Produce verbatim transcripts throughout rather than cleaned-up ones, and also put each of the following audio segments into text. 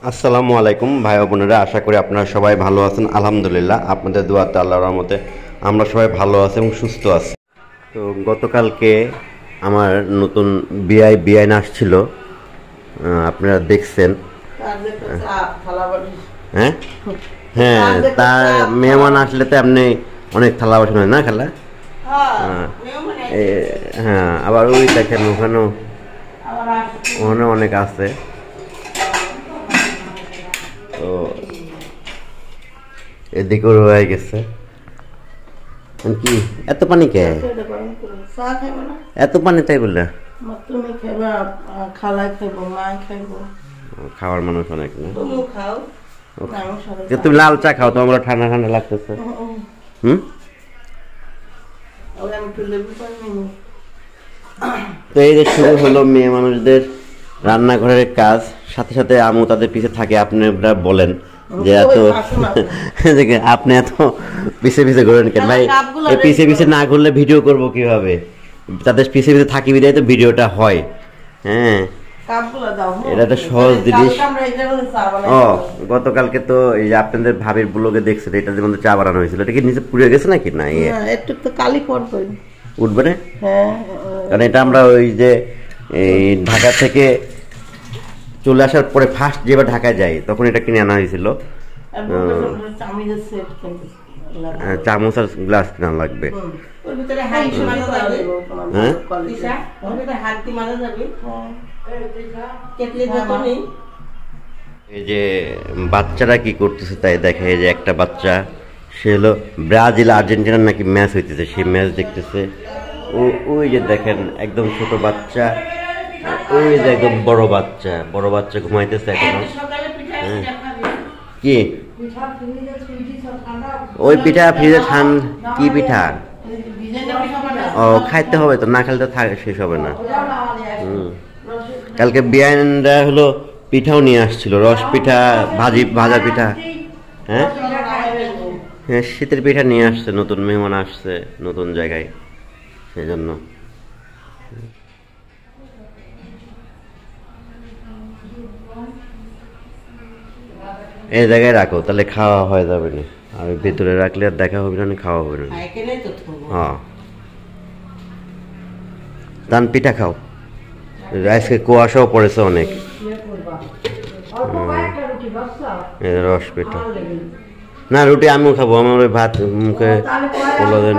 আসসালামু আলাইকুম ভাই বোনেরা, আশা করি আপনারা সবাই ভালো আছেন। আলহামদুলিল্লাহ, আপনাদের দোয়াতে আল্লাহর রহমতে আমরা সবাই ভালো আছি এবং সুস্থ আছি। তো গতকালকে আমার নতুন বিআই বিআইন আসছিল, আপনারা দেখছেন। হ্যাঁ হ্যাঁ তার মেহমান আসলে তো আপনি অনেক থালা বাসন হয় না খালা? হ্যাঁ, আবার ওই দেখেন ওখানেও ওখানে অনেক আছে। তো এদিকেও রয়ে গেছে। কি এত পানি কে? এত পানি তাই বললে? খাওয়ার মানুষ অনেক না? তুমি লাল চা খাও তো, আমরা ঠান্ডা ঠান্ডা লাগতেছে। হুম, তো এই যে শুরু হলো মেয়ে মানুষদের রান্নাঘরের কাজ, সাথে সাথে আমু তাদের পিছে থাকে। আপনারা বলেন যে এত আপনি এত পিছে পিছে ঘুরেন কেন ভাই? এই পিছে পিছে না ঘুরলে ভিডিও করব কিভাবে? তাদের পিছে পিছে থাকি বিদায় তো ভিডিওটা হয়। হ্যাঁ, এটা একটা সহজ জিনিস। ও গতকালকে তো এই যে আপনাদের ভাবির ব্লগে দেখছেন, এটার মধ্যে চা বানানো হয়েছিল। এটা কি নিচে পুড়ে গেছে নাকি? না, একটু তো কালি পড়বে, উঠবে না। হ্যাঁ, কারণ এটা আমরা ওই যে এই ঢাকা থেকে চলে আসার পরে ফার্স্ট যেবার ঢাকায় যাই তখন এটা কিনে আনা হয়েছিল। চামচ আর গ্লাস কেনা লাগবে। এই যে বাচ্চারা কি করতেছে তাই দেখে। এই যে একটা বাচ্চা, সে হলো ব্রাজিল আর্জেন্টিনার নাকি ম্যাচ হইতেছে, সেই ম্যাচ দেখতেছে। ও ওই যে দেখেন একদম ছোট বাচ্চা, ওই যে একদম বড় বাচ্চা, বড় বাচ্চা ঘুমাইতেছে এখনো। কি ওই পিঠা ফ্রিজে খান? কি পিঠা? ও খাইতে হবে তো, না খেলে তো থাকে শেষ হবে না। হম, কালকে বিয়ানরা হলো পিঠাও নিয়ে আসছিল, রস পিঠা, ভাজি ভাজা পিঠা। হ্যাঁ হ্যাঁ, শীতের পিঠা নিয়ে আসছে, নতুন মেহমান আসছে নতুন জায়গায়, সেই জন্য। এই জায়গায় রাখো, তাহলে খাওয়া হয়ে যাবে না। আর ভিতরে রাখলে আর দেখা হবে না, খাওয়া হবে না। হ্যাঁ, ধান পিঠা খাও। আজকে কুয়াশাও পড়েছে অনেক। রস পিঠা না, রুটি আমিও খাবো। আমার ওই ভাত মুখে পোলা দেন,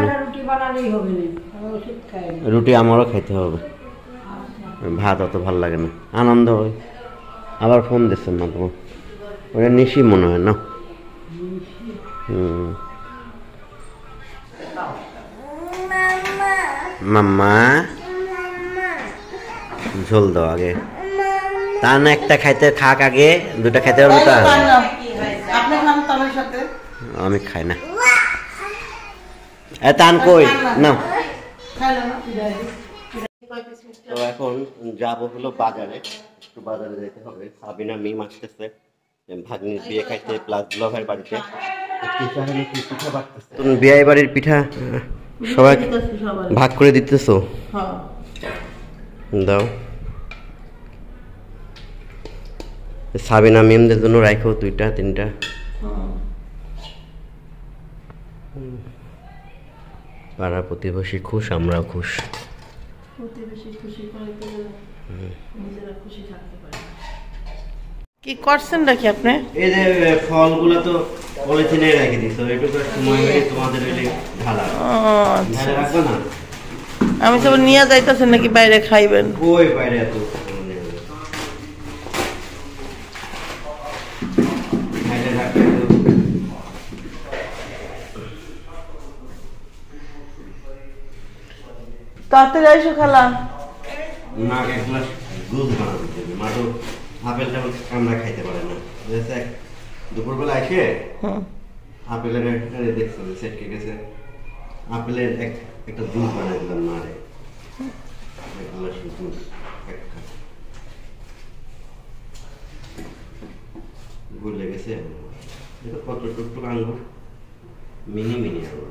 রুটি আমারও খাইতে হবে। ভাত অত ভালো লাগে না, আনন্দ হয়। আবার ফোন দিচ্ছেন না তোমার? ওটা নিশি মনে হয় না? হুম, মাম্মা ঝোল দাও আগে। তা না, একটা খাইতে খাক আগে, দুটা খাইতে পারবো তা? আমি খাই না। তান কই না। তো এখন যাবো হলো বাজারে, একটু বাজারে যেতে হবে। সাবিনা মিম আসতেছে ভাগ্নির বিয়ে খাইতে, প্লাস ব্লগের বাড়িতে। তুমি বিয়ে বাড়ির পিঠা সবাই ভাগ করে দিতেছো? দাও। সাবিনা মিমদের জন্য রাখো দুইটা তিনটা। পাড়া প্রতিবেশী খুশ, আমরাও খুশ। কি করছেন নাকি আপনি? এই যে ফলগুলো তো পলিথিনে রেখে দিছো, এটুকু সময় হয়ে তোমাদের এলে ঢালা। আচ্ছা, রাখবে না? আমি সব নিয়ে যাইতেছেন নাকি বাইরে খাইবেন? ওই বাইরে এত তাড়াতাড়ি আইসো খালা। না, এক গ্লাস দুধ বানাতে দেবে। মা তো আপেল টাপেল আমরা খাইতে পারে না। দুপুরবেলা এসে আপেলের দেখছেন সেটকে গেছে, আপেলের এক একটা দুধ বানাই দিলাম মারে, এক গ্লাস দুধ এক কাপ গলে গেছে। এটা কত টুকটুক আঙ্গুর, মিনি মিনি আঙ্গুর।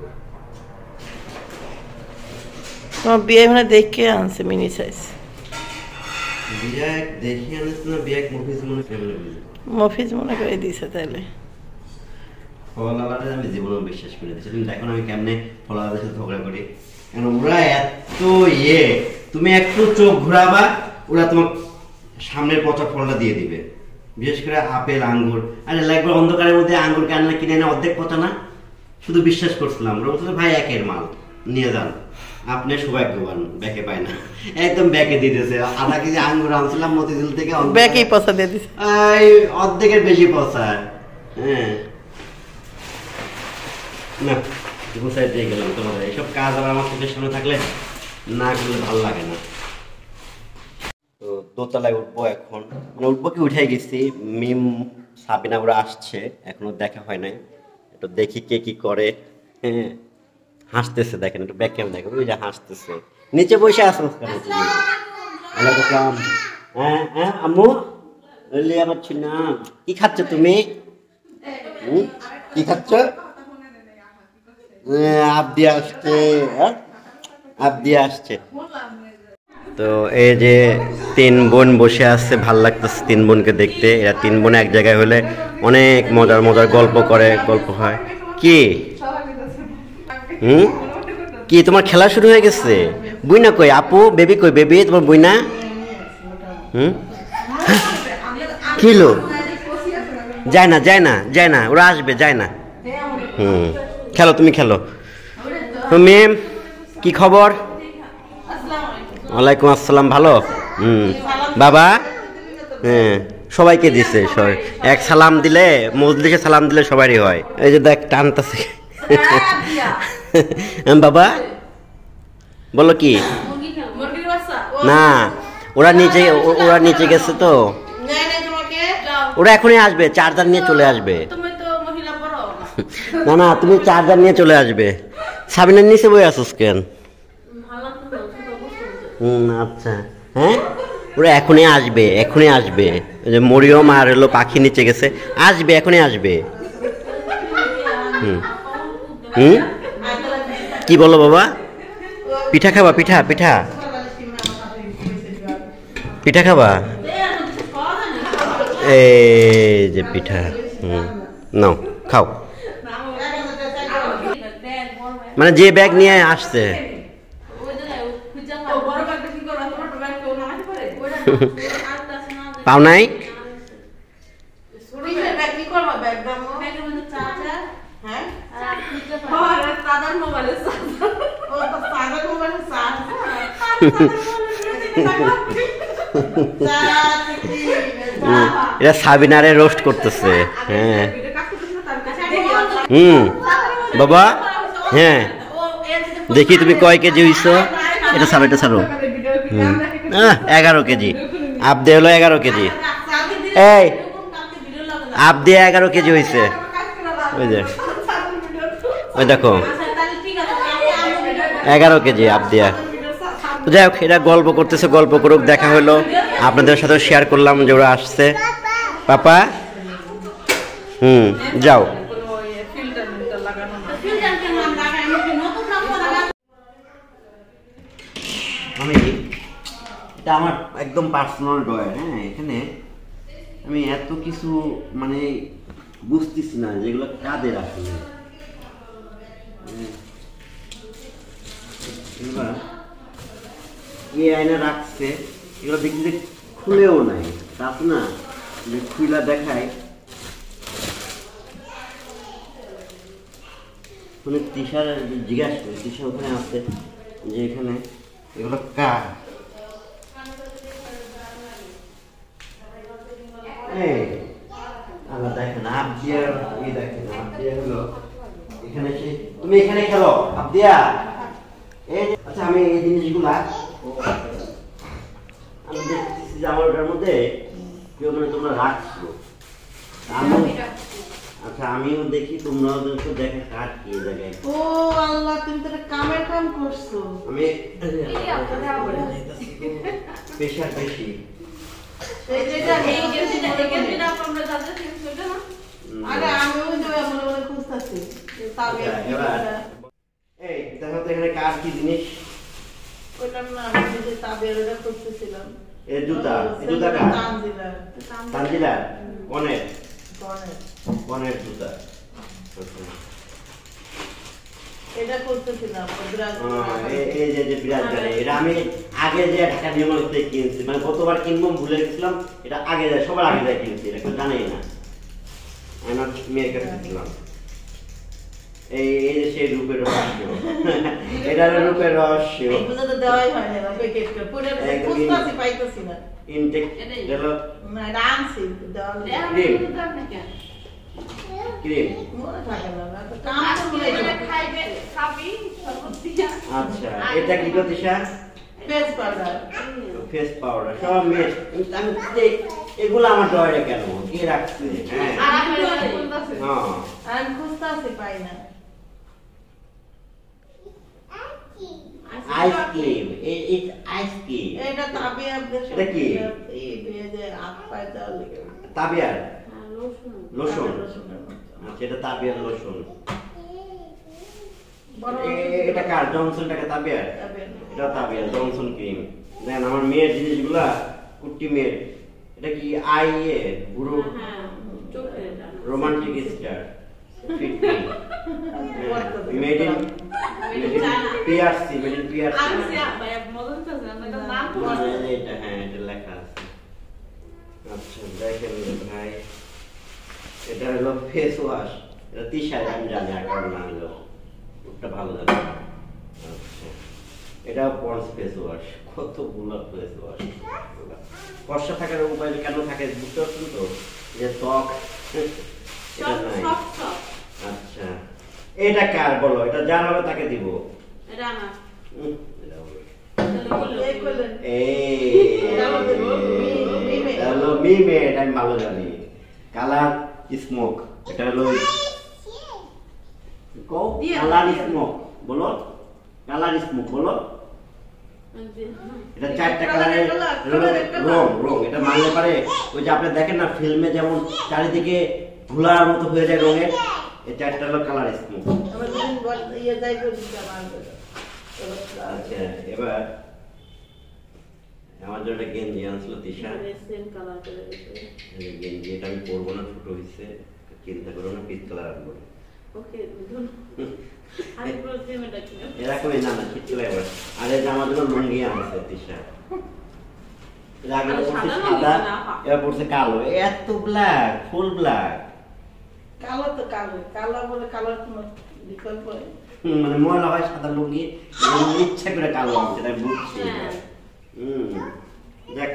তোমার বিয়ে মানে দেখে আনছে মিনি সাইজ। বিয়াক দেখি আনিস না বিয়াক মফিজ মনে করে মফিজ মনে করে দিয়েছে তাহলে ফলালারে আমি জীবনে বিশ্বাস করে দিয়েছি তুমি দেখো আমি কেমনে ফলালাদের সাথে ঝগড়া করি কারণ ওরা এত ইয়ে তুমি একটু চোখ ঘোরাবা ওরা তোমার সামনের পচা ফলটা দিয়ে দিবে বিশেষ করে আপেল আঙ্গুর আরে লাগবে অন্ধকারের মধ্যে আঙ্গুর কান্না কিনে এনে অর্ধেক পচা না শুধু বিশ্বাস করছিলাম ওরা বলছিল ভাই একের মাল নিয়ে যান আপনি সৌভাগ্যবান ব্যাকে পায় না একদম ব্যাকে দিয়ে দিয়েছে আধা কেজি আঙ্গুর আনছিলাম মতিঝিল থেকে ব্যাকেই পচা দিয়ে দিছে অর্ধেকের বেশি পচা হ্যাঁ না গুছাই দিয়ে গেলাম তোমাদের এইসব কাজ আবার আমার চোখের সামনে থাকলে না করলে ভালো লাগে না তো দোতলায় উঠবো এখন মানে উঠবো কি উঠে গেছি মিম সাবিনা ওরা আসছে এখনো দেখা হয় নাই একটু দেখি কে কি করে হ্যাঁ হাসতেছে দেখেন একটু ব্যাক ক্যামেরা দেখেন ওই যে হাসতেছে নিচে বসে আসো কেন তুমি ওয়ালাইকুম হ্যাঁ হ্যাঁ আম্মু বললি আমার না কি খাচ্ছ তুমি কি খাচ্ছ আবদি আসছে আবদি আসছে তো এই যে তিন বোন বসে আছে ভাল লাগতেছে তিন বোনকে দেখতে এরা তিন বোন এক জায়গায় হলে অনেক মজার মজার গল্প করে গল্প হয় কি হুম কি তোমার খেলা শুরু হয়ে গেছে বুইনা কই আপু বেবি কই বেবি তোমার বুইনা হুম কিলো যায় না যায় না যায় না ওরা আসবে যায় না হুম খেলো তুমি খেলো মেম কি খবর ওয়ালাইকুম আসসালাম ভালো হুম বাবা হ্যাঁ সবাইকে দিছে এক সালাম দিলে মজলিসে সালাম দিলে সবারই হয় এই যে দেখ টানতাছে বাবা বলো কি না ওরা নিচে ওরা নিচে গেছে তো ওরা এখনই আসবে চার্জার নিয়ে চলে আসবে না না তুমি চার্জার নিয়ে চলে আসবে সাবিনার নিচে বই আসোস কেন হুম আচ্ছা হ্যাঁ ওরা এখনই আসবে এখনই আসবে যে মরিয়ম আর হলো পাখি নিচে গেছে আসবে এখনই আসবে হুম হুম কি বলো বাবা পিঠা খাবা পিঠা পিঠা পিঠা খাবা এই যে পিঠা হুম নাও খাও মানে যে ব্যাগ নিয়ে আসছে পাও নাই এরা সাবিনারে রোস্ট করতেছে হ্যাঁ হুম বাবা হ্যাঁ দেখি তুমি কয় কেজি হইছো এটা ছাড়ো এটা ছাড়ো হুম এগারো কেজি আবদে হলো এগারো কেজি এই আবদে এগারো কেজি হয়েছে ওই যে ওই দেখো এগারো কেজি আবদিয়া যাই হোক এরা গল্প করতেছে গল্প করুক দেখা হলো আপনাদের সাথে শেয়ার করলাম যে ওরা আসছে পাপা হুম যাও আমি এটা আমার একদম পার্সোনাল ড্রয়ার হ্যাঁ এখানে আমি এত কিছু মানে বুঝতেছি না যেগুলো কাদের আসলে এই আয়না রাখছে এগুলো দেখি যে খুলেও নাই তাছ না যে খুলা দেখায় মানে তৃষার জিজ্ঞাসা করি তৃষা ওখানে আছে যে এখানে এগুলো কার আল্লাহ দেখেন আবদিয়ার এই দেখেন আবদিয়া হলো এখানে সে তুমি এখানে খেলো আবদিয়া এই আচ্ছা আমি এই জিনিসগুলা আমি দেখতেছি যে আমার ওটার মধ্যে কেউ মানে তোমরা রাখছো আচ্ছা আমিও দেখি তোমরাও দেখো দেখা কার কি জায়গায় ও আল্লাহ তুমি তো কামের কাম করছো আমি প্রেশার বেশি এই যেটা এই যেটা এই যেটা আমরা যাচ্ছে সেটা না আরে আমিও যে মনে মনে খুঁজতাছি তবে এই দেখো তো এখানে কার কি জিনিস ওটা না আমি যে তাবেরটা করতেছিলাম এই জুতা এই জুতা কার তানজিলা কনের কনের জুতা এটা করতেছিলাম এই যে যে বিরাট গাড়ি এটা আমি আগে যে ঢাকা নিয়মের থেকে কিনছি মানে কতবার কিনবো ভুলে গেছিলাম এটা আগে যায় সবার আগে যায় কিনছি এটা কেউ জানেই না আমি আমার মেয়ের কাছে দিলাম এই এই যে সেই রূপের রহস্য এটা রূপের রহস্য এগুলো তো দেওয়াই হয় না প্যাকেট করে পুরো খুঁজতাছি পাইতাছি না ইনটেক ডেভেলপ না ডান্সি দেওয়া ক্রিম ক্রিম মনে থাকে না তো কাম করে এটা খাইবে খাবি সবতিয়া আচ্ছা এটা কি গতিশা ফেস পাউডার ফেস পাউডার সব মিক্স আমি দেখ এগুলো আমার ডয়ারে কেন কি রাখছে হ্যাঁ আর আমি খুঁজতাছি হ্যাঁ আমি খুঁজতাছি পাই না আইসক্রিম এই আইসক্রিম এটা তাবিয়া এটা কি এই যে আট পায় দাও লাগে তাবিয়ার লোশন লোশন আচ্ছা এটা তাবিয়ার লোশন এটা কার জনসন টাকা তাবিয়ার এটা তাবিয়ার জনসন ক্রিম দেখেন আমার মেয়ের জিনিসগুলা কুটি মেয়ের এটা কি আই এ পুরো romantic star made in PRC made in PRC এটা হ্যাঁ এটা লেখা আছে আচ্ছা দেখেন ভাই এটা হলো ফেস ওয়াশ এটা তিশায় আমি জানি আকার না হলো ওটা ভালো জানি আচ্ছা এটা পন্ডস ফেস ওয়াশ কতগুলো ফেস ওয়াশ ফর্সা থাকার উপায় কেন থাকে বুঝতে পারছেন তো যে ত্বক এটা নাই আচ্ছা এটা কার বলো এটা যার হবে তাকে দিব এটা আমার এটা বলো হলো মিমে এটা আমি ভালো জানি কালার স্মোক এটা হলো কালার স্মোক বলো কালার স্মোক বলো এটা চারটা কালারের রং রং এটা মানলে পারে ওই যে আপনি দেখেন না ফিল্মে যেমন চারিদিকে ধুলার মতো হয়ে যায় রঙের এই চারটা হলো কালার স্মোক আচ্ছা এবার আমার জন্য গেঞ্জি আনছিল তিশা গেঞ্জি এটা আমি পরবো না ছোট হয়েছে চিন্তা করো না পিচ কালার আনবো এরকমই না না শীত চলে এবার আর এই যে আমার জন্য লুঙ্গি আনছে তিশা এর আগে পড়ছে সাদা এবার পড়ছে কালো এত ব্ল্যাক ফুল ব্ল্যাক কালো তো কালো কালো বলে কালোর কোনো বিকল্প নেই মানে ময়লা হয় সাদা লুঙ্গি ইচ্ছা করে কালো আনছে তাই বুঝছি হুম দেখ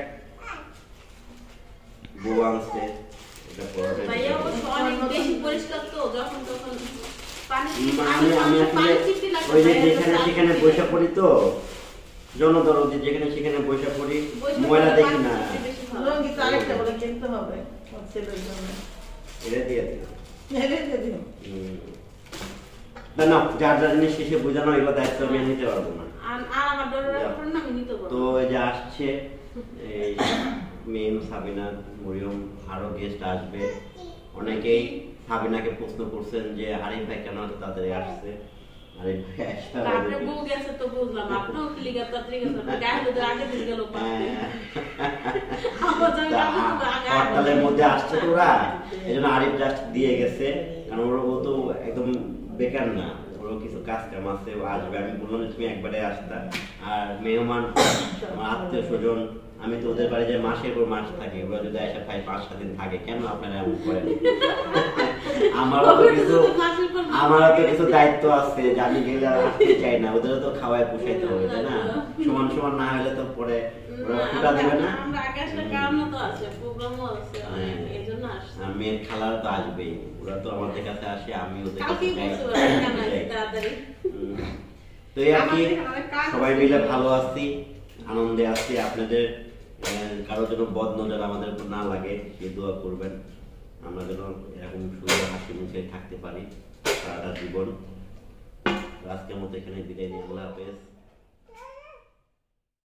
বউ আনছে এটা পরে ভাইয়া অনেক বেশি পরিষ্কার তো যখন তখন পানি আমি আমি আসলে ওই যে যেখানে সেখানে বসে পড়ি তো জনদরদি যেখানে সেখানে বসে পড়ি ময়লা দেখি না লুঙ্গি তো আরেকটা বলে কিনতে হবে ছেলের জন্য এটা দিয়ে দিন এটা দিয়ে দিন না না যার যার জিনিস শেষে বোঝানো এগুলো দায়িত্ব আমি নিতে পারবো না আর আমার ডরের উপর না আমি নিতে পারবো তো এই যে আসছে এই মেম সাবিনা মরিয়ম আরো গেস্ট আসবে অনেকেই সাবিনাকে প্রশ্ন করছেন যে আরিফ ভাই কেন এত তাড়াতাড়ি আসছে আরিফ ভাই আসছে আপনি বউ গেছে তো বুঝলাম আপনিও কি লিগা তাড়াতাড়ি গেছেন গায়ে হলুদের আগে দিন গেল পাতে আমার জানি না হরতালের মধ্যে আসছে তো ওরা এজন্য আরিফ জাস্ট দিয়ে গেছে কারণ ওরা ও তো একদম বেকার না ওর কিছু কাজ কাম আছে ও আসবে আমি বললাম তুমি একবারে আসতা আর মেহমান আমার আত্মীয় স্বজন আমি তো ওদের বাড়ি যে মাসের পর মাস থাকে ওরা যদি এসে খাই পাঁচ সাত দিন থাকে কেন আপনারা এমন করেন আমারও তো কিছু আমারও তো কিছু দায়িত্ব আছে যে আমি গেলে আসতে চাই না ওদেরও তো খাওয়ায় পুষাইতে হবে তাই না সমান সমান না হলে তো পরে ওরা ফুটা দেবে না আমরা আকাশটা কারণ তো আছে প্রোগ্রামও আছে এইজন্য আসছে মেয়ের খালারা তো আসবেই ওরা তো আমাদের কাছে আসে আমি ওদের কাছে যাই তাড়াতাড়ি তো এই আর কি সবাই মিলে ভালো আছি আনন্দে আছি আপনাদের কারোর জন্য বদ নজর আমাদের উপর না লাগে সেই দোয়া করবেন আমরা যেন এরকম সুন্দর হাসি মুখে থাকতে পারি সারাটা জীবন আজকের মতো এখানে বিদায় নিই আল্লাহ হাফেজ।